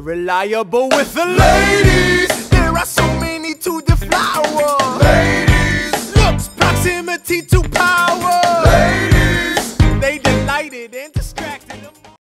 reliable with the ladies. There are so many to deflower. Ladies, looks, proximity to